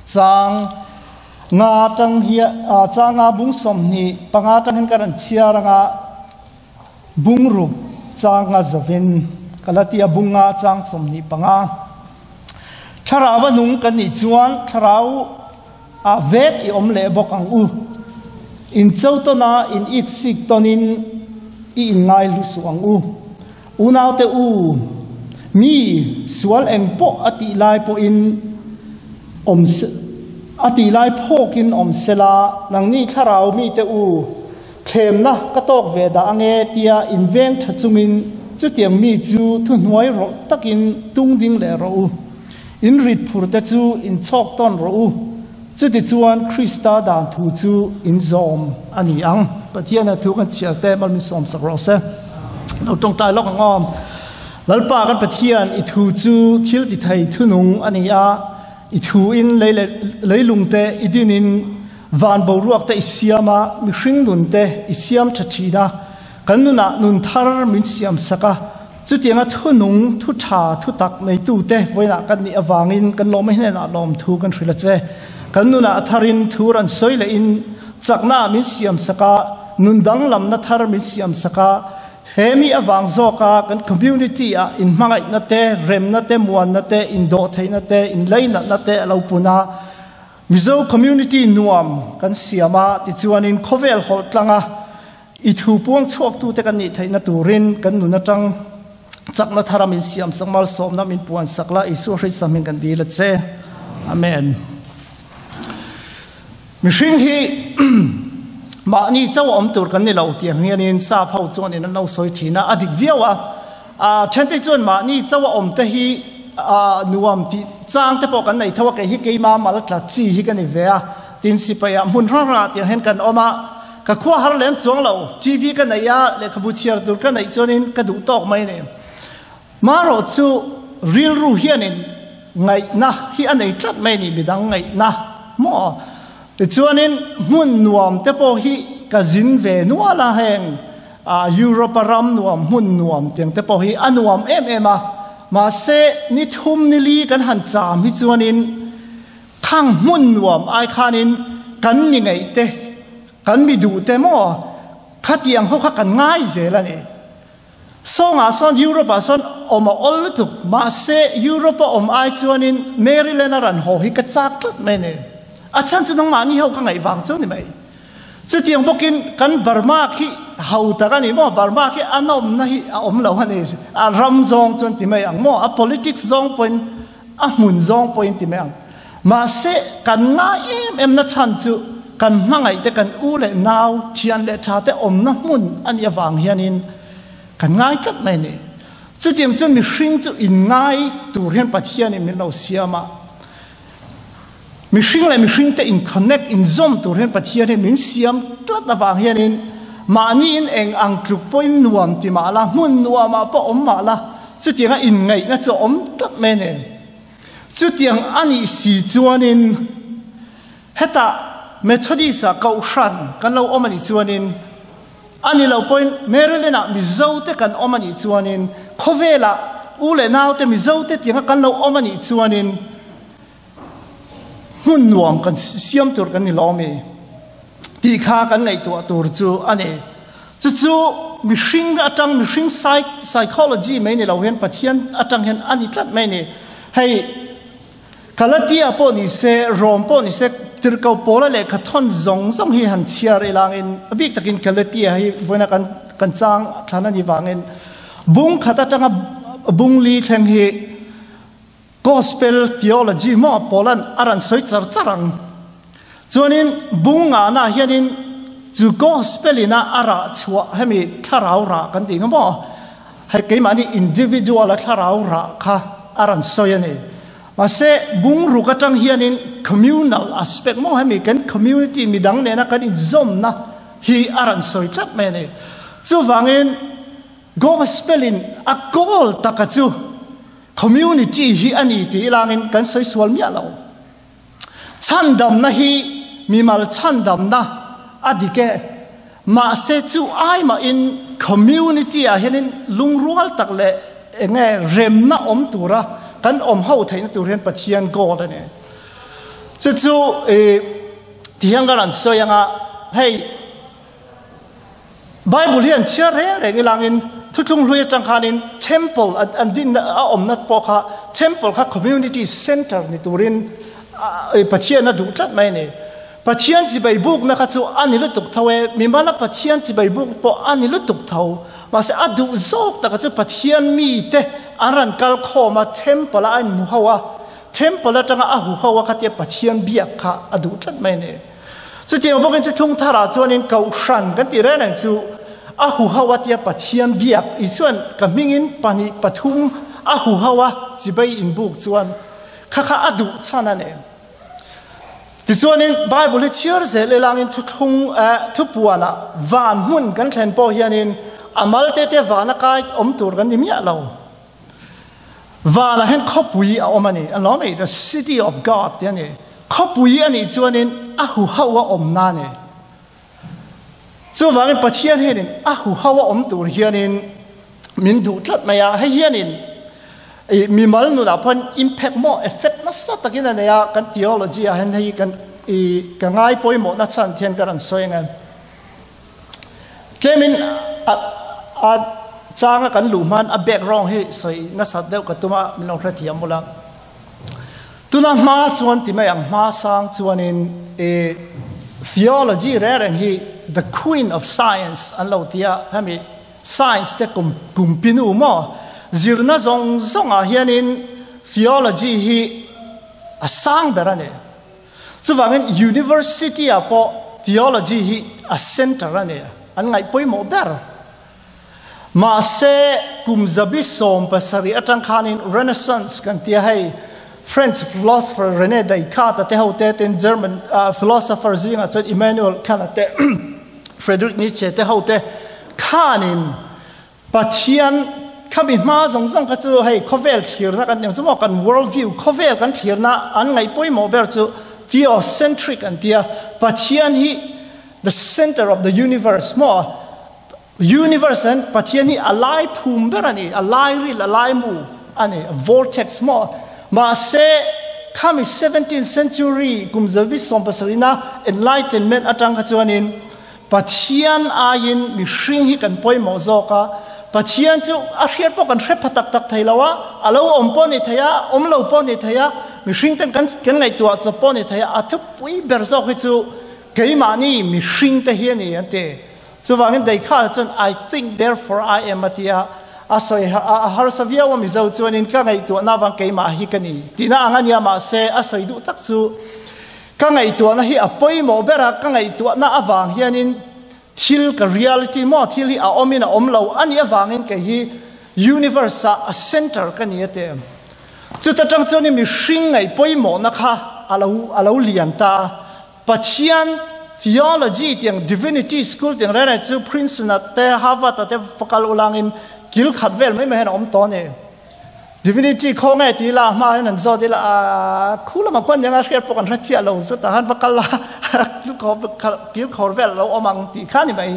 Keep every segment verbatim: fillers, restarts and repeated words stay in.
chang nga tang hi a changa bung som ni panga tang hin karan chiaranga bungru changa zavin kalatia bunga chang som ni panga tharawa nung kan ni chuan tharau a vet i om le bok ang u in chautona in iksik tonin i ngai lu suang u unau te u mi sual engpo ati lai po in om ati lai phokin om sela nang ni tharau mi te u khem na katok ve da ange tia inveng thachungin chutiam mi chu thu hnuai ro takin tung ding le ro in rit phur te chu in chok ton ro chuti chuan Krista dan thu chu in zom ani ang patiana thu kan chial te mal mi som sak ro se no tong tai lok ngom lalpa kan pathian i thu chu thil ti thai thunung ani a i thu in leile leilung te idinin van bo ruak te isiama mi hring nun te isiam thachina kanuna nun thar min siam saka chutianga thunung thu tha thu tak nei tu te voina kan ni awangin kan lom hne na lom thu kan thrila che kanuna tharin thuran soile in chakna min siam saka nundang lam na thar min siam saka hemi awang zoka kan community a in mangai na te rem na te muan na te in do thei na te in leina na te lo puna Mizo community nuam kan siama ti chuanin khovel hol tlanga i thu puang chok tu te kan ni thei na turin kan nu na tang chakna tharamin siam sangmal som na min puan sakla isu hri samin kan di la che amen mi hring hi ma ni chaw om tur kan ni lo tiang hianin sa phau chuan in no soi thina adik viawa a thente chuan ma ni chaw om te hi a nuam ti chang te po kan nei thawa ke hi ke ma mal tla chi hi kan ni vea tin si pa ya mun ra ra ti hen kan oma ka khwa har lem chuang lo tv kan nei ya le khabu chiar tur kan nei chuanin ka du tok mai ne ma ro chu real ru hianin ngai na hi anei tlat mai ni bidang ngai na mo te chuanin mun nuam te po hi ka zin ve nuala heng a Europe ram nuam mun nuam teng te po hi anuam em em a ma se ni thum ni li kan han cham hi chuanin khang mun nuam ai khanin kan ni ngai te kan mi du te mo khatiang ho kha kan ngai zela ni songa son Europe son oma ol tu ma se Europe om ai chuanin Maryland ran ho hi ka chak tlat mai ne a chan chu nang ma ni ho ka ngai wang chu ni mai chu tiang bokin kan Burma khi hau ta kan ni mo Burma khi anom na hi om lo hani a ram zong chun ti mai ang mo a politics zong point a mun zong point ti mai ang ma se kan nga em em na chan chu kan mangai te kan u le naw thian le tha te om na mun an ya wang hianin kan ngai kat mai ni chu tiang chun mi hring chu in ngai tur hian pathian in min lo siama mi hring le mi hring te in connect in zom tur hian pathian in min siam tlat na wang hianin ma ni in eng ang kluk point nuam ti ma la mun nuam ma po om ma la chu tianga in ngai na chu om tlat mai ne chu tiang ani si chuanin heta Methodist a kau hran kan lo omani chuanin ani lo point Maryland a Mizo te kan omani chuanin khovela ule naw te Mizo te tianga kan lo omani chuanin hun nuam kan siam tur kan ni lo me ti kha kan ngai tu tur chu ani chu chu mi hring atang mi hring psychology mai ni lo hen pathian atang hen ani tlat mai ni hei kalatia po ni se rom po ni se tirkau pola le khathon zong zong hi han chiar elang in abik takin kalatia hi boina kan kan chang thana ni wangin bung khata tanga bung li thleng hi gospel theology mo polan aran soi char charang chuanin bunga na hianin chu gospel ina ara chua hemi tharau ra kan ding mo hai ke mani individual tharau ra kha aran soi ani ma se bung ru ka tang hianin communal aspect mo hemi kan community midang ne na kan in zom na hi aran soi tlat me ne chu wangin gospel in a goal takachu community hi ani ti langin kan soi sual mi alo chandamna hi mi mal chandamna adike ma se chu ai ma in community a hianin lungrual takle enge remna om tura kan om ho thain tu rian pathian god ane chu chu e tiang garan soyanga hey Bible hian chia re re ngilangin thutlung hlui tangkhanin temple an din a omnat pokha temple kha community center ni turin e pathian na du tlat mai ne pathian chi bai buk na kha chu ani lu tuk thawe mimala pathian chi bai buk po ani lu tuk thaw ma se adu zok ta ka chu pathian mi te aran kal kho ma temple an mu hawa temple atanga a hu hawa kha te pathian biak kha adu tlat mai ne chu te bokin thutlung thara chuanin kau hran kan ti re nang chu a hu hawa tia pathian biak isuan kamingin pani pathum a hu hawa chibai in buk chuan kha kha adu chana ne ti chuanin bible chiar ze le langin thuthung a thupuana van hun kan thlen po hianin amal te te vana kai om tur kan nimya lo vana hen khopui a omani anome the city of god yani khopui ani chuanin a hu hawa om na ne chu wangin pathian henin a hu hawa om tur hianin min du tlat maya he hianin e mi mal nu la pon impact mo effect na sa takin na ya kan theology a hen hei kan e ka ngai poi mo na chan thian karan soenga kemin a a changa kan lu man a background he soi na sa deu ka tuma min ong thiam mula tuna ma chuan ti mai ang ma sang chuanin e theology re reng hi the queen of science an lo tia hami science te kum kumpinu mo zirna zong zong a hianin theology hi a sang berane chuwangin university a po theology hi a center ane an ngai poi mo ber ma se kum zabi som pasari atang khanin renaissance kan tia hai French philosopher René Descartes te hote ten German uh, philosopher zinga chat Immanuel Kant te Friedrich Nietzsche te hote khanin pathian khami ma zong zong ka chu hei khovel thirna kan yang chumo kan world view khovel kan thirna an ngai poi mo ber chu theocentric an tia pathian hi the center of the universe mo universe and pathian hi alai phum berani alai ril alai mu ani vortex mo ma se kami seventeenth century kumzabi sompasarina enlightenment atang khachuanin pathian ayin mi hring hi kan poi mo zoka pathian chu a hriat po kan hre phatak tak thailawa alo ompo ni thaya omlo po ni thaya mi hring ten kan kan ngai tua chapo ni thaya athu pui ber zo khi chu keima ni mi hring te hi ni ante chu wangin dei kha chun I think therefore I am atia asoi har savia wa mizo chuanin ka ngai tu na wang keima hi kani tina angania ma se asoi du tak chu ka ngai tu na hi apoi mo bera ka ngai tu na awang hianin thil ka reality mo thil hi a omina omlo ani awangin ke hi universe a center kani ate chu ta tang choni mi hring ngai poi mo na kha alo alo lian ta pathian theology tiang divinity school tiang ra chu Princeton te Harvard te fakal ulangin kil khat vel mai mai om to ne divinity kho ngai ti la ma nan zo ti la khula ma kwan yang a share pokan rachia lo zo ta han bakal la kil kho kil kho vel lo omang ti khani mai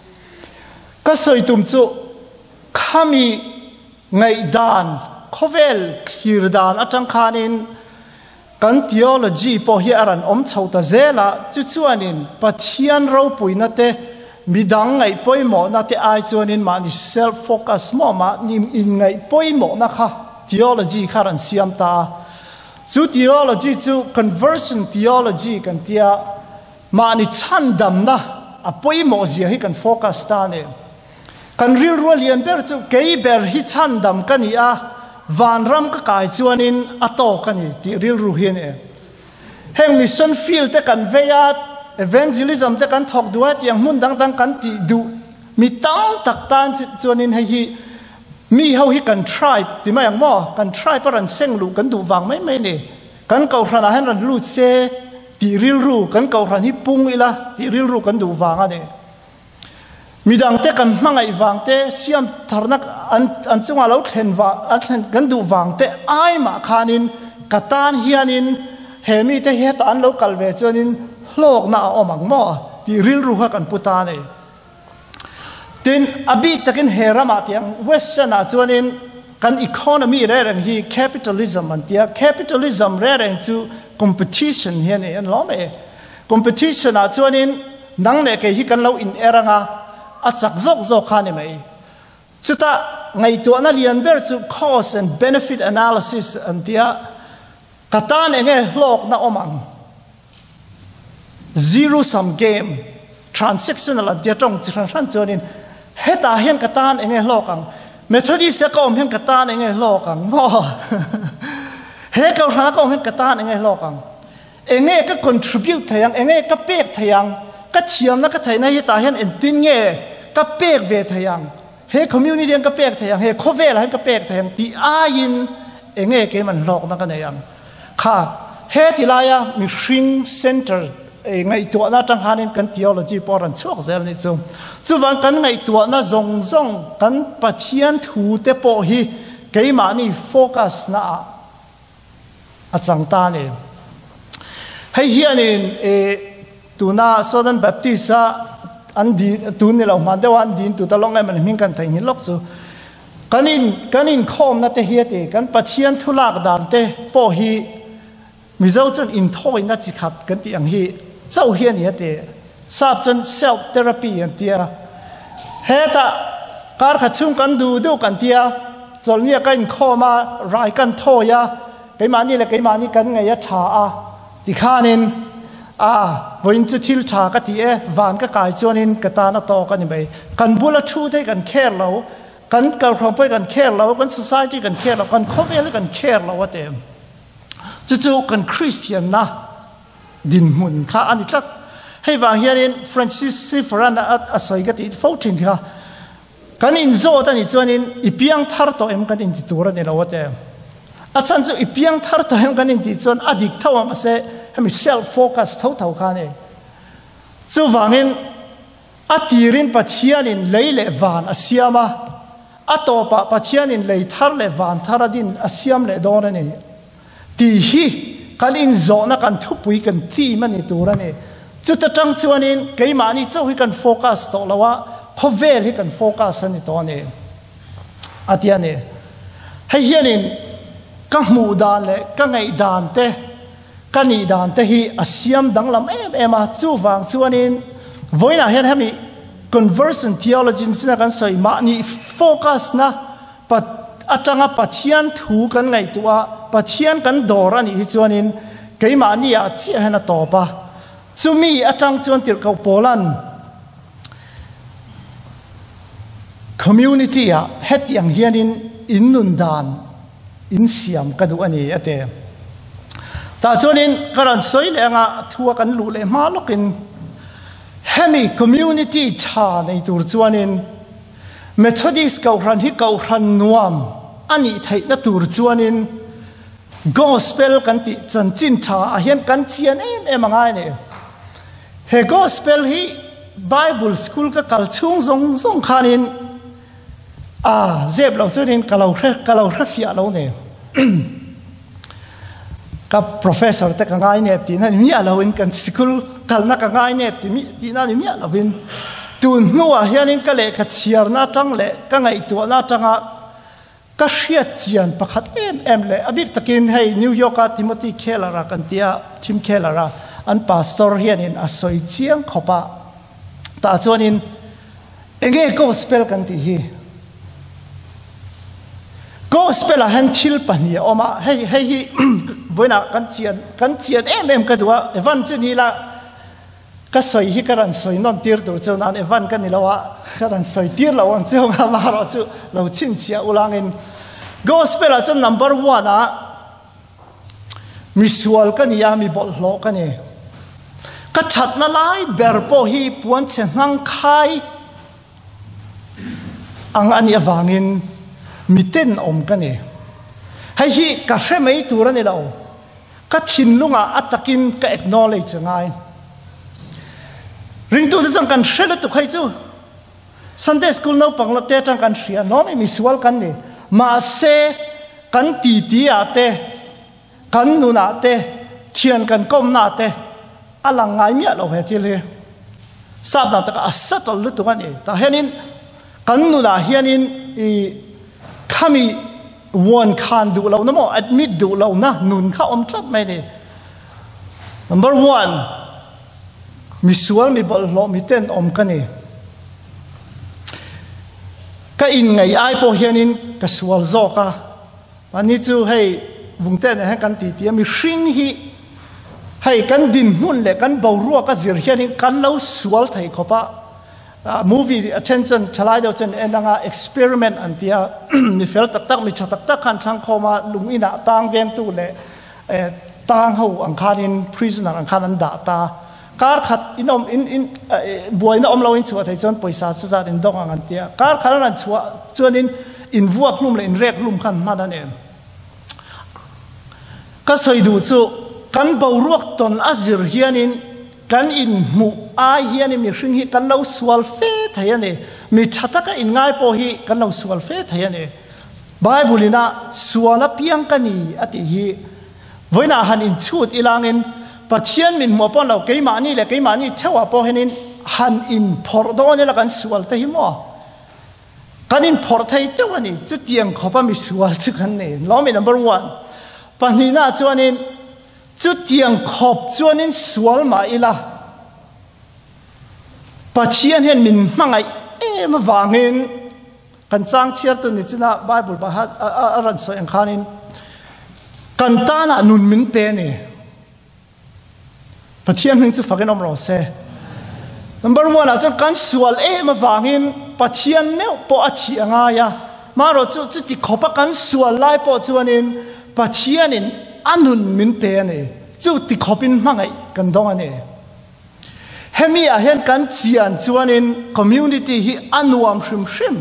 ka soi tum chu khami ngai dan khovel khir dan atang khanin kan theology po hi aran om chhota zela chu chuanin pathian ro puina te midang ngai poi mo na te ai chuanin ma ni self focus mo ma ni in ngai poi mo na kha theology kharan siam ta chu theology chu conversion theology kan tia ma ni chandamna a poi mo zia hi kan focus ta ne kan ril rualian ber chu kei ber hi chandam kani a van ram ka kai chuanin ato kani ti ril ru hi ne heng mission field te kan veya evangelism te kan thok duat yang mun dang dang kan ti du mi tang tak tan chuanin hei hi mi ho hi kan tribe ti ma yang mo kan tribe paran seng lu kan du wang mai mai ne kan kau rana han ran lu che ti ril ru kan kau ran hi pung ila ti ril ru kan du wang ane mi dang te kan mangai wang te siam tharnak an an chunga lo thlen wa an thlen kan du wang te ai ma khanin katan hianin hemi te het an lo kalve chuanin lok na omang mo ti ril ru ha kan puta ne tin abi takin herama tiang western a chuanin kan economy re reng hi capitalism an tia capitalism re reng chu competition hian e an lo me competition a chuanin nang le ke hi kan lo in eranga a chak zok zok khani mai chuta ngai tu na lian ber chu cost and benefit analysis an tia katan enge hlok na omang zero sum game transactional an tia tong chan chuanin heta hian katan enge hlokang Methodist ka om hian katan enge hlokang mo he ka ra ka om hian katan enge hlokang enge ka contribute thayang enge ka pek thayang ka thiam na ka thaina hi ta hian en tin nge ka pek ve thayang he community ang ka pek thayang he khovel han ka pek thayang ti a in enge ke man lok na ka nayang kha he tilaya mission center ngai tu na tang hanin kan theology poran chok zel ni chu chuwang kan ngai tu na zong zong kan pathian thu te po hi keima ni focus na a chang ta ni hei hianin e tuna Southern Baptist a an di tun ni lo man de wan din tu ta long ai man hing kan thai ni lok chu kanin kanin khom na te hi te kan pathian thulak dan te po hi Mizo chun in thoi na chi khat kan ti ang hi chau hian hi te sap chun self therapy an tia heta kar kha chung kan du du kan tia chol nia kan khoma rai kan thoya keimani le keimani kan ngai ya tha a ti khanin a voin chu thil tha ka ti e van ka kai chonin ka ta na to ka ni bai kan bula thu te kan kher lo kan kal khom pai kan kher lo kan society kan kher lo kan khovel kan kher lo wa te chu chu kan Christian na din mun kha ani tlat hei wang hianin Francis Siferan a soi ka ti fourteen kha kan in zo ta ni chuanin ipiang thar to em kan in ti tur ani lo wa te a chan chu ipiang thar to em kan in ti chuan adik thawa ma se hemi self focus thau thau kha ne chu wangin atirin pathianin leile van asiama atopa pathianin lei thar le van tharadin asiam le don ani ti hi kalin zo na kan thupui kan ti mani turani chuta tang chuanin keimani chau hi kan focus to lawa khovel hi kan focus ani to ne atiane hei hianin ka mu dan le ka ngai dan te kani dan te hi asiam danglam em ema chu wang chuanin voina hian hemi conversion theology sina kan soi ma ni focus na pat atanga pathian thu kan ngai tua pathian kan dor ani hi chuanin keima ni a chi hena to pa chumi atang chuan tir ko polan community a het yang hianin innun dan in siam ka du ani ate ta chuanin karan soi lenga thua kan lu le ma lokin hemi community tha nei tur chuanin Methodist kau ran hi kau ran nuam ani thai na tur chuanin gospel kan ti chan chin tha a hian kan chian em em angai ne he gospel hi Bible school ka kal chung zong zong khanin a zeb lo chuanin kalau hre kalau hre fia lo ne ka professor te ka ngai ne ti na mi alo in kan school kal na ka ngai ne ti mi ti na ni mi alo in tun nuwa hianin ka le ka chiar na tang le ka ngai tu na tanga ka hria chian pakhat em em le abik takin hei New York a Timothy Kellara kan tia Tim Kellara an pastor hianin a soi chiang khopa ta chuanin enge gospel kan ti hi gospel a han thil pani oma hei hei hi voina kan chian kan chian em em ka duwa evan chu ni la ka soi hi karan soi non tir tur chu nan evan kan ni lawa karan soi tir lawang chu nga ma ro chu lo chin chia ulangin gospel a chu number one a misual kan ya mi bol hlo kan ni ka that na lai ber po hi puan chen hang khai ang ani awangin miten om kan ni hei hi ka hre mai tur ani lo ka thin lunga atakin ka acknowledge ngai ring tu chang kan hre tu khai chu Sunday school no pangla te chang kan hria no mi misual kan ni ma se kan ti ti ate kan nu na te thian kan kom na te alang ngai mi lo he thil he sab na ta asatol lu tu kan ni ta henin kan nu na hianin i khami won khan du lo na mo admit du lo na nun kha om tlat mai ni number one mi sual mi bol lo mi ten om kani ka in ngai ai po hianin ka sual zo ka ani chu hei vung ten he kan ti ti mi hring hi hei kan din mun le kan bo ru ka zir hianin kan lo sual thai khopa movie attention thalai do chen enanga experiment an tia mi fel tak tak mi chatak tak kan thang khoma lungina tang vem tu le tang ho ang khanin prisoner ang khanan da ta kar khat inom in in boina om lo in chuwa thai chon poisa chu za in dong ang tia kar khalan an chuwa chuanin in vuak lum le in rek lum khan ma dan em ka soi du chu kan bo ruak ton azir hianin kan in mu ai hian mi hring hi kan lo sual fe thayane mi chataka in ngai po hi kan lo sual fe thayane bible ina suala piang kani ati hi voina han in chut ilangin pathian min mo pon lo keima ni le keima ni thewa po henin han in phor do ne la kan sual te hi mo kan in phor thai tewani chu tiang khopa mi sual chu kan ne lo mi number one panina chuanin chu tiang khop chuanin sual ma ila pathian hen min mangai em wangin kan chang chiar tu ni china bible ba ha aran so ang khanin kan ta na nun min pe ni pathian hin chu fakin om ro se number one a chang kan sual em wangin pathian me po a thi anga ya ma ro chu chu ti khopa kan sual lai po chuanin pathianin anun min pe ni chu ti khopin mangai kan dong ani hemi a hen kan chian chuanin community hi anuam hrim hrim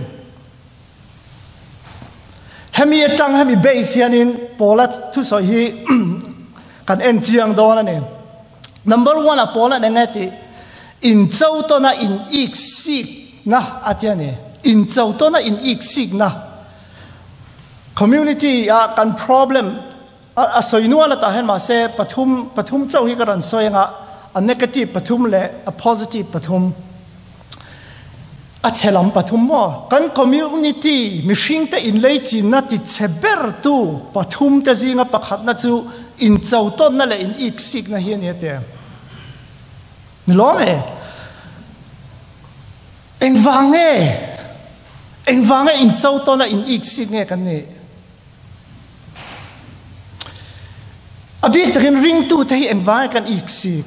hemi atang hemi base hianin pola thu so hi kan en chiang don ani number one a pola nengati in chau to na in ik sik na atiani in chau to na in ik sik na community a kan problem a soinua la ta hen ma se pathum pathum chau hi karan soinga a negative pathum le a positive pathum a chelam pathum mo kan community mi hring te in lei chin na ti cheber tu pathum te zinga pakhat na chu in chau ton na le in ik sik na hian he te lo me eng wange eng wange in chau ton na in ik sik nge kan ni abik takin ring tu te hi eng wange kan ik sik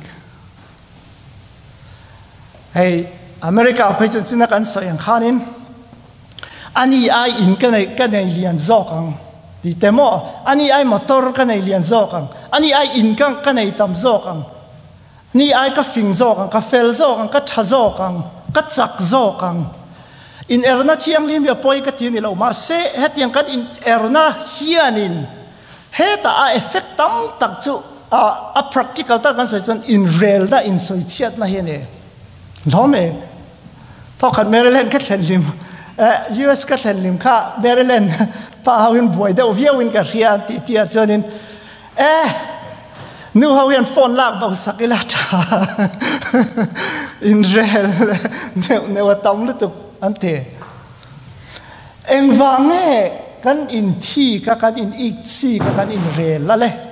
hey America phai chen china kan so yang khanin ani ai in kan ai kan ai lian zo kang di temo ani ai motor kan ai lian zo kang ani ai in kang kan ai tam zo kang ni ai ka fing zo kang ka fel zo kang ka tha zo kang ka chak zo kang in erna thiang lim ya poi ka ti ni lo ma se hetiang kan in erna hianin heta a effect tam tak chu a practical ta kan so chen in real da in soi chiat na he ne lo me to khat Maryland ka thlen lim U S ka thlen lim kha Maryland pa hawin boy da viawin ka ria ti ti a chonin eh nu hawin phone lak ba sakila tha in real ne ne wa tam lu tu ante eng wange kan in thi ka kan in ik si ka kan in real la le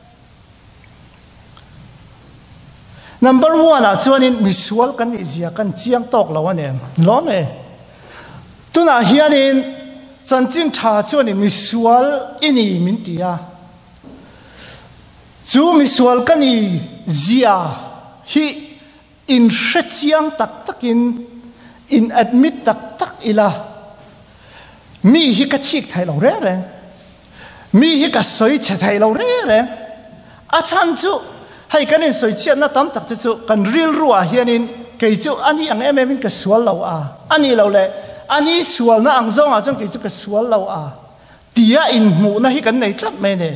number one a chuanin misual kan izia kan chiang tok lawan em lo me tuna hianin chanchin tha chuanin misual ini min tia chu misual kan i zia hi in hrechiang tak takin in admit tak tak ila mi hi ka thik thai lo re re mi hi ka soi che thai lo re re a chan chu hay kan in soi chiat na tam tak chu kan real ruwa hianin kei chu ani ang em em ka sual lo a ani lo le ani sual na ang zong a chong kei chu ka sual lo a tia in mu na hi kan nei tlat me ne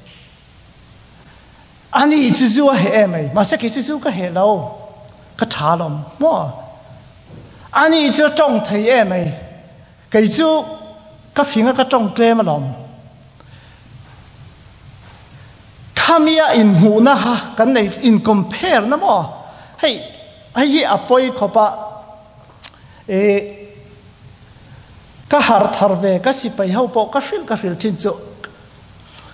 ani chu chu he em ai ma se kei chu ka he lo ka tha lom mo ani chu tong thai em ai kei chu ka finga ka tong tle ma lom Kamia in huna ha kan nei in compare na mo hey ai apoi khopa e ka har tharve ka sipai ho po ka hril ka hril thin chu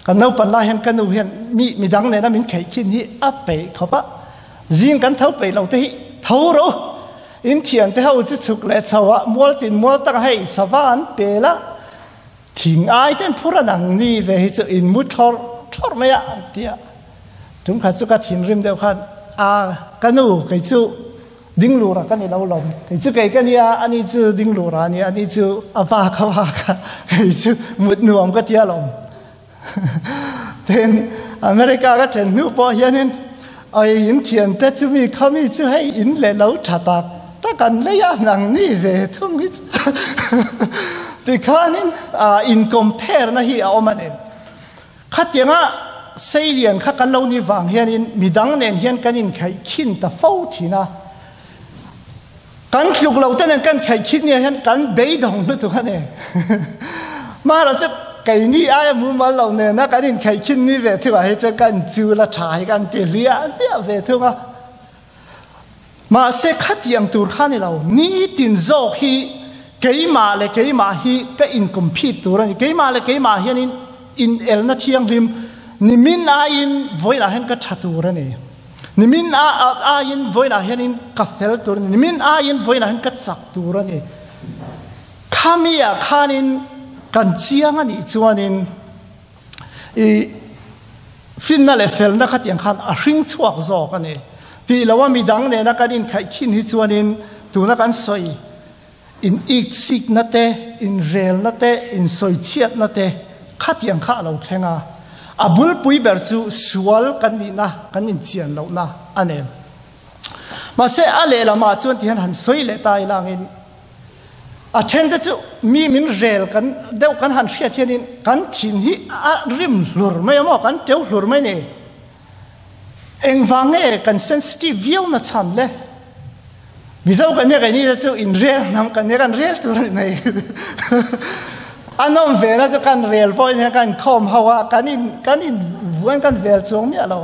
กันเอาปันลายเห็นกันดูเห็นมีมีดังเนี่ยนะมินไข่ขินที่อับไปเขาปะยิงกันเท่าไปเราที่เท่ารู้อินเทียนที่เขาจะฉุกเละสวะมัวตินมัวตั้งให้สวรรค์เปล่าทิ้งไอ้เต้นพูดนังนี่เวหิจะอินมุดทอร์ทอร์ไม่อะเดียถึงขัดสุกัดหินริมเดียวกันอ่ากันดูไก่จูดิ้งลูระกันนี่เราลมไก่จูไก่กันนี่อันนี้จูดิ้งลูระนี่อันนี้จูอาบาคาวาค่ะไก่จูมุดหน่วมก็เดียลมเห็นอเมริกาก็เห็นนู้พอเห็นไอ้อินเทียนแต่จูมีเขามีจูให้อินเล่เราชัดตาแต่กันเลยอ่ะนังนี่เวทุ่งนี่แต่ข้านี่อ่าอินคอมเพลนะฮีเอามาเนี่ยขัดยังอ่ะเสียงข้ากันเรานี่ฟังเห็นมีดังเนี่ยเห็นกันอินไข่ขินแต่ฟ้าทีนะกันลุกเราแต่เนี่ยกันไข่ขินเนี่ยเห็นกันเบยดงนึกถึงกันเนี่ยมาเราจะไก่นี่ไอ้มุมเราเนี่ยนะกันอินไข่ขินนี่เวที่ว่าให้จะกันจูละชายกันเตลียเนี่ยเวที่ว่ามาเสกขัดยังตัวข้านี่เรานี่ตินโจฮีเกี่ยมาเลยเกี่ยมาฮีก็อินคอมพิวตัวนี่เกี่ยมาเลยเกี่ยมาเห็นอินเอลนัทยังริมนิมินอาอินวัยละเห็นก็ชัดตัวนี่นิมินอาอาอินวัยละเห็นกัฟเฟลตัวนี่นิมินอาอินวัยละเห็นก็จักตัวนี่ข้ามีอะข้านินกันเชียงอันนี้จวนนินอีฟินนั่นแหละเฟลนักขัดยังขันอาริงชัวร์จอกันนี่ที่เราว่ามีดังเนี่ยนักการอินไข่ขินที่จวนนินตัวนักการสอยอินอีกสิกนั่นเตอินเรลนั่นเตอินสอยเชียดนั่นเตขัดยังข้าเราแข่งอ่ะอาบุลปุยเบอร์จูสวลกันนี่นะกันอินเชียนเรานะอันนี้มาเสียอะไรละมาจวนที่หันสอยเลยตายลางอินอาเช่นที่จูมีมินเรลกันเดี๋ยวกันหันเสียที่นี่กันทิ้งที่ริมหลุดไม่หมอกันเจ้าหลุดไม่เนี่ยเอ็งฟังเองกันเซนซิทีฟวิวน่ะชันเลยมิโซกันเนี่ยกันนี่จะจูอินเรลนั่งกันเนี่ยกันเรลตัวไหนอันนั้นเวลาจะกันเรลพอเนี่ยกันคอมฮาวากันนี่กันนี่วันกันเวลจงเนี่ยเรา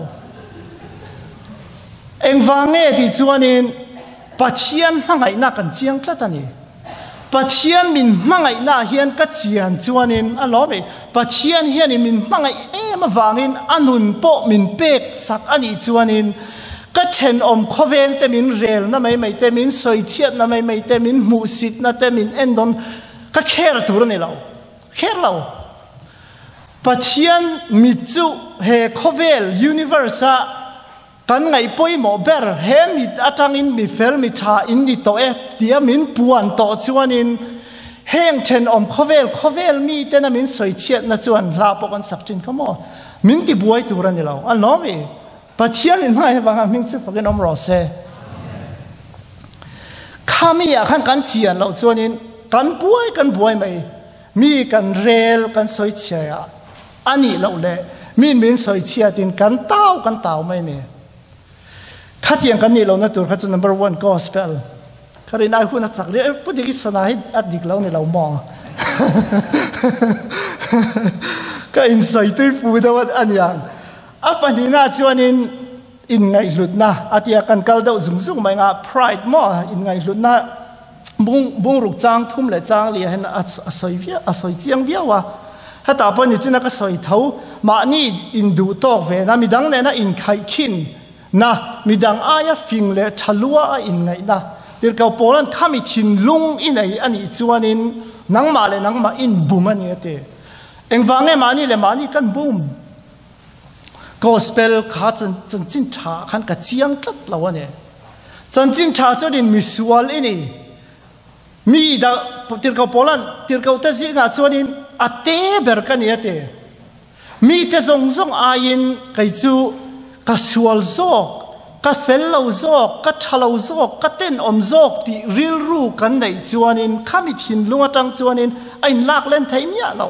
เอ็งฟังเองที่จวนนี่ปัจเจียนมั่งไงนักกันเจียงคลาดนี่ปัจเจียนมินมั่งไงน่าเฮียนก็เจียนจวนนี่อันล้อไปปัจเจียนเฮียนมินมั่งไงเอ๊ะมาฟังอินอันนุนโปมินเป็กสักอันนี้จวนนี่ก็เช่นอมขเวงแต่มินเรลนะไม่ไม่แต่มินสอยเชียดนะไม่ไม่แต่มินมูสิตนะแต่มินเอ็นดอนก็แค่ตัวนี่เราแค่เราปัจจัยมิจูเฮคเวลยูนิเวอร์ซากันไงป่วยหมอเบอร์เฮมิดอัตังอินมิเฟลมิชาอินดิโตเอเดียมินปวนโตชวนอินเฮงเช่นอมคเวลคเวลมีแต่นะมินสวยเชียดนะชวนลาปกันสักจินขโมมินติบวยตัวนี่เราอันน้อมีปัจจัยนี่ไม่บางมินจะฟังน้องรอเซ่ข้ามีอยากให้กันเจียนเราชวนอินกันบวยกันบวยไหมมีกันเรลกันสอยเชียอันนี้เราเลยมีมินสอยเชียดินกันเต้ากันเต้าไม่เนี่ยขัดยังกันนี่เราเนี่ยตัวขัด number one gospel คารินายคุณจักเรียพุทธิกิสนาให้อดีตเราเนี่ยเรามองก็อินสอยตัวฟูดว่าอันยังอ่ะปัจจุบันชวนอินอินไงหลุดนะอาทิตย์กันกัลดาวสุ่งสุ่งไม่งา pride มั่วอินไงหลุดนะบุ้งบุ้งรุกจางทุ่มเลยจางเลยเห็นอาศัยเวียอาศัยเจียงเวียวะถ้าตาปนี่จีนักศัยเท้ามานี่อินดูตอกเวนะมีดังเนี่ยนะอินไข่ขินนะมีดังอายฟิงเลยทะลัวอินไงนะเดี๋ยวเขาโปลันข้ามีทินลุงอินไงอันนี้จวนอินนังมาเลยนังมาอินบุมันเนี่ยเตะเอ็งฟังไงมานี่เลยมานี่กันบุ้มก็สเปลขาจันจันจินชาขันกับเจียงตัดเราเนี่ยจันจินชาจนอินมิสวลอินี่มีดาติร์กาโปลันติร์กาอุตสิงาส่วนนี้อัตเตเบอร์กันเนี่ยเตมีแต่ทรงทรงอายินกิจูกัสวลโซกกัเฟลลูโซกกัชลโซกกัเต้นอมโซกที่ริลรูกันในส่วนนี้ข้ามีทินลุงตังส่วนนี้ไอ้ลักเล่นไทยมีอะไร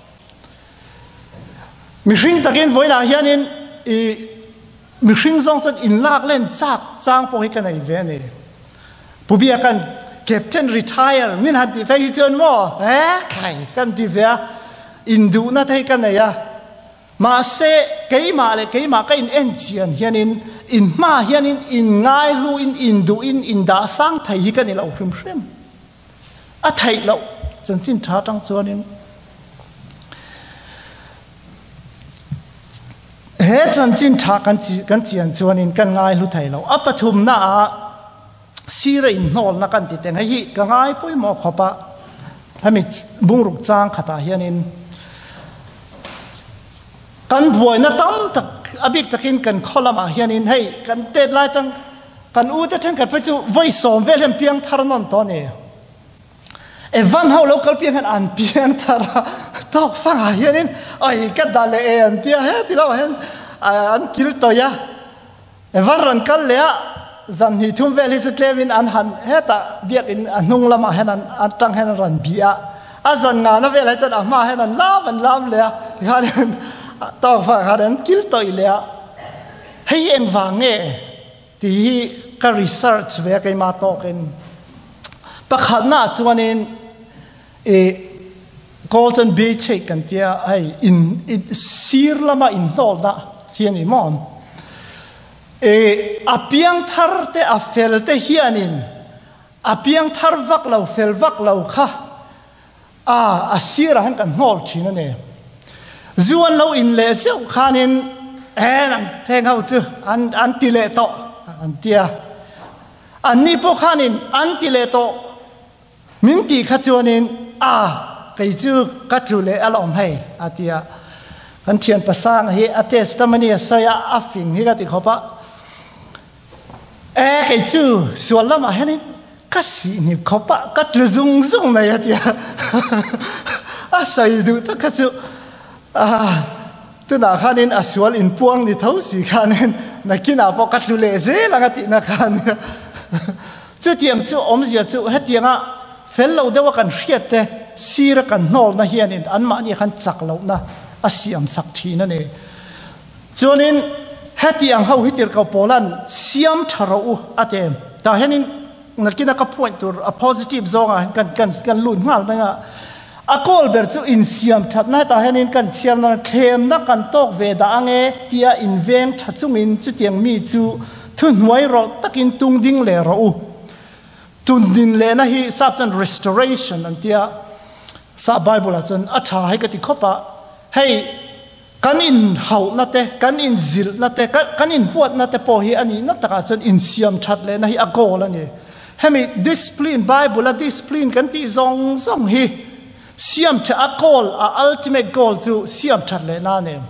มีสิ่งตะเกียนไว้หน้าเฮียนินมีสิ่งทรงสันอินลักเล่นจากจางพวกให้กันในเวนี่ผู้เบียกันCapt retire มินหันที่ไปจนว่าเอ๊ะใครกันที่เวียอินดูนั่นให้กันไหนอะมาเซ่เกี่ยมาเลยเกี่ยมาก็อินเอ็นเจียนเฮียนินอินมาเฮียนินอินง่ายลู่อินอินดูอินอินดาสังไทยกันนี่เราพริมพริมอะไทยเราจนสิ้นท้าตั้งส่วนนี้ he chan chin tha kan chi kan chian chuanin kan ngai hlu thei lo a pathum na a sira in nol na kan ti teng hi ka ngai pui mo khopa hami bungruk chang khata hianin kan buai na tam tak abik takin kan kholama hianin hei kan te lai tang kan u ta than kan pe chu voi som velem piang thar non to ne e van ho local piang han an piang thar tok fa hianin ai ka dale en tia he ti lo hen an kil to ya e varan kal le zan hi thum vel hi setlevin an han heta biak in anung lama henan an tang hen ran bia a zan na na vel chan a ma henan lam an lam le han tawk fa han kil toi le hei eng wange ti ka research ve kai ma token pakhat na chuanin e golden bay check kan tia ai in sir lama in hol da hiani mom e apiang thar te a fel te hianin apiang thar vak lo fel vak lo kha a asira han kan hol thina ne zuan lo in le seu khanin en ang theng hau chu an an ti le to an tia an ni po khanin an ti le to min ti kha chuanin a kai chu ka tru le alom hai atia kan thian pasang hi a testimony saya afing hi ka ti khopa e kai chu sualama hani ka si ni khopa ka tlu zung zung na ya tia a sai du ta ka chu a tu na khanin aswal in puang ni thau si khanin na kina po ka tlu le ze la ti na khan chu tiang chu om zia chu hetianga fello dewa kan hriate sira kan nol na hianin an ma ni khan chak lo na asiam sak thina ne chuanin hetiang ho hitir ka polan siam tharo ate ta henin nakina ka point tur a positive zonga kan kan kan lun ngal na a kol ber chu in siam that na ta henin kan chiam na khem na kan tok ve da ange tia in veng tha chungin chu tiang mi chu thun huai ro takin tung ding le ro u tun din le na hi sap chan restoration an tia sa bible a chan a tha hai ka ti khopa hey kan in hau na te kan in zil na te kan in huat na te po hi ani na taka chan in siam that le na hi a goal ani hemi discipline bible a discipline kan ti zong zong hi siam tha a goal a ultimate goal chu siam that le na ne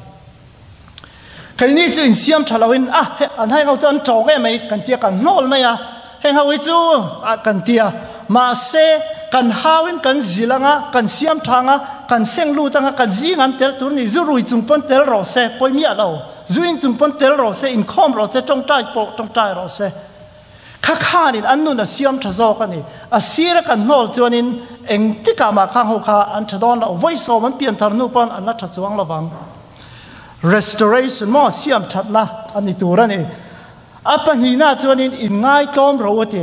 kai ni chu in siam tha lawin a an hai ngau chan chong e mai kan tia kan nol mai a heng hawi chu a kan tia ma se kan hawin kan zilanga kan siam thanga kan senglu tanga kan zingan tel tur ni zurui chungpon tel ro se poi mi alo zuin chungpon tel ro se in khom ro se tong tai po tong tai ro se kha khanin annu na siam tha zo ka ni a sira kan nol chuanin eng tika ma khang ho kha an thadon lo voice so man pian thar nu pon an la tha chuang lo wang restoration mo siam that na ani turani apa hi na chuanin in ngai tom ro ate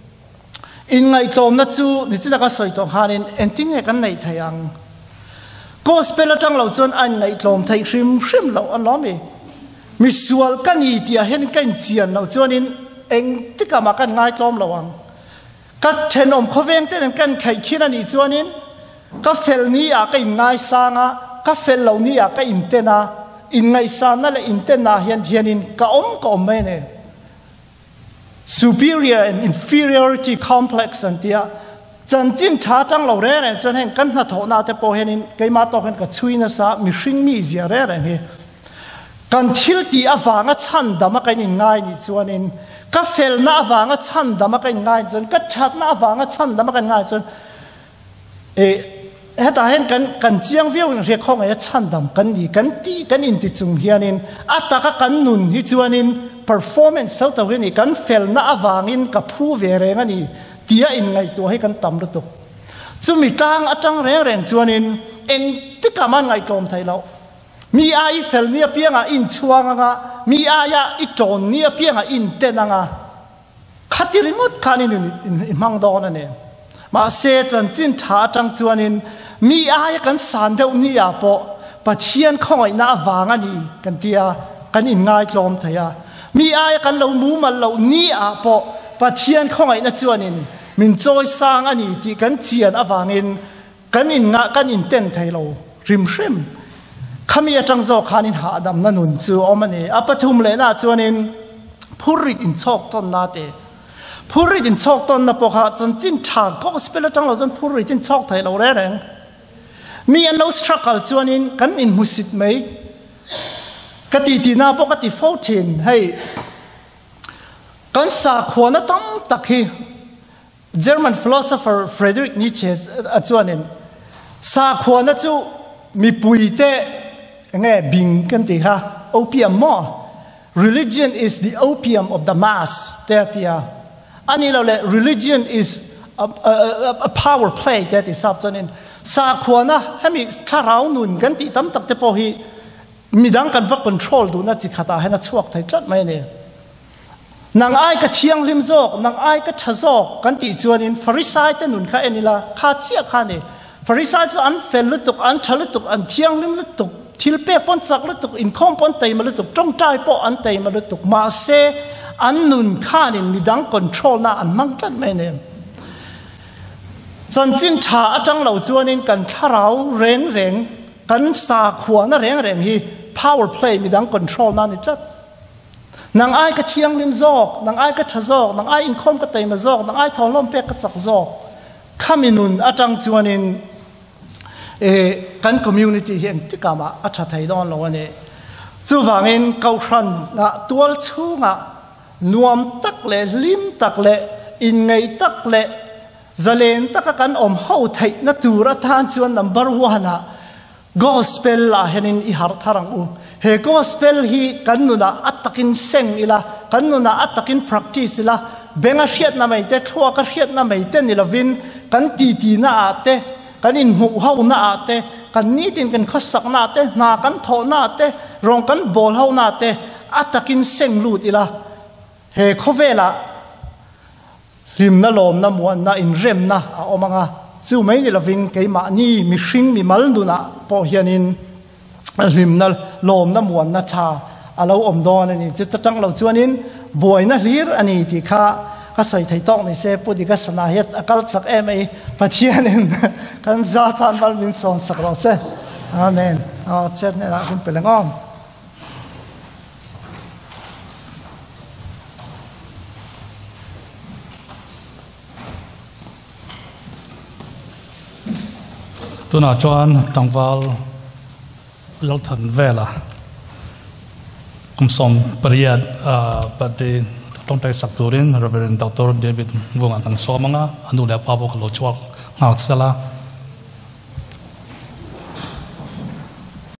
in ngai tom na chu ni china ka soi to hanin enting e kan nei thayang gospel atang lo chuan an ngai tom thai hrim hrim lo an lo mi mi sual kan i tia hen kan chian lo chuanin eng tika ma kan ngai tom lo wang ka thenom khoveng ten kan khai khina ni chuanin ka fel ni a ka in ngai sanga ka fel lo ni a ka in tena in ngai sa na le in tena hian hianin ka om ko mai ne superior and inferiority complex and tia chan chin tha tang lo re re chan hen kan na tho na te po henin kai ma to hen ka chuina sa mi hring mi zia re re he kan thil ti awanga chan dama kan in ngai ni chuanin ka fel na awanga chan dama kan ngai chon ka that na awanga chan dama kan ngai chon e heta hen kan kan chiang viu re khong ai chan dam kan ni kan ti kan in ti chung hianin ataka kan nun hi chuanin performance so to ni kan fel na awangin ka phu ve renga ni tia in ngai to hai kan tam ru to chumi tang atang reng reng chuanin eng tika man ngai tom thai lo mi ai fel ni pianga in chuanga nga mi aya i ton ni pianga in tenanga khatirimut khanin in mang do na ne ma se chan chin tha tang chuanin mi aya kan san deuh ni a po pathian khoi na awanga ni kan tia kan in ngai tlom thaya mi ai kan lo mu mal lo ni a po pathian khongai na chuanin min choi sang ani ti kan chian awangin kan in nga kan in ten thailo rim hrim khami atang zo khanin ha dam na nun chu omani apathum le na chuanin phurit in chok ton na te phurit in chok ton na pokha chan chin tha gospel atang lo jon phurit in chok thai lo re reng mi an lo struggle chuanin kan in musit mai kati ti na pokati fourteen hey kan sa khona tam takhi German philosopher Friedrich Nietzsche chuanin sa khona chu mi puite nge bing kan ti ha opium mo religion is the opium of the mass that ya ani lo le religion is a, a, a power play that is up chuanin sa khona hemi tharau nun kan ti tam tak te po hi midang kan va control du na chi khata hena chuak thai tlat mai ne nang ai ka thiang lim zok nang ai ka thazok kan ti chuanin Pharisai te nun kha enila kha chia kha ne Pharisai chu an fel lutuk an thalutuk an thiang lim lutuk thil pe pon chak lutuk in khom pon tai ma lutuk tong tai po an tai ma lutuk ma se an nun kha nin midang control na an mang tlat mai ne chan chin tha atang lo chuanin kan tharau reng reng kan sa khwa na reng reng hi power play midang control na ni tlat nang ai ka thiang lim zok nang ai ka thazok nang ai in khom ka tai ma zok nang ai thong lom pe ka chak zok khaminun atang chuanin e kan community hian tikama acha thai don lo ane chu wangin kau khran na tual chunga nuam tak le lim tak le in ngai tak le zalen tak kan om ho thai na tura than chuan number one na gospel la henin i har tharang u he gospel hi kanuna atakin seng ila kanuna atakin practice ila benga hiat na mai te thua ka hiat na mai te nilovin kan ti ti na ate kan in hu ho na ate kan ni tin kan khosak na te na kan tho na te rong kan bol ho na te atakin seng lut ila he khovela lim na lom na muan na in rem na a omanga chu mai nilovin keima ni mi hring mi mal du na po hianin lim na lom na muan na cha alo om don ani chu tatang lo chuanin boy na hlir ani ti kha ka sai thai tok ni se pu di ka sana het akal chak em ai pathianin kan za tan bal min som sak ro se amen a cher ne la kun pelengom tuna chuan tangwal lal than vela kum som pariat a pati tong tai sak turin Reverend Doctor David Wong an somanga anu le pa bo lo chuak ngak sala